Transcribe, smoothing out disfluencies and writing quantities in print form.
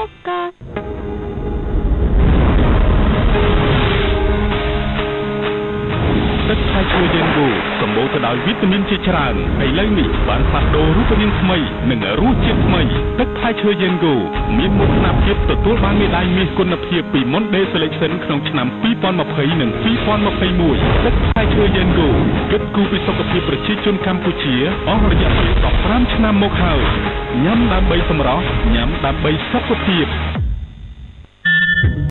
ទឹកផ្លែឈើយេនហ្គូសម្បូរទៅដោយវីតាមីនជាច្រើនឥឡូវនេះបានផ្លាស់ប្ដូររូបរាងថ្មីនិងរសជាតិថ្មីទឹកផ្លែឈើយេនហ្គូមានមោទនភាពទទួលបានមេដាយមាសគុណភាពពី Monday Selection ក្នុងឆ្នាំ2020និង2021ទឹកផ្លែឈើយេនហ្គូគិតគូរពីសុខភាពប្រជាជនកម្ពុជាអស់រយៈពេល15ឆ្នាំមកហើយញ៉ាំដើម្បីសម្រស់ញ៉ាំដើម្បីសុខភាព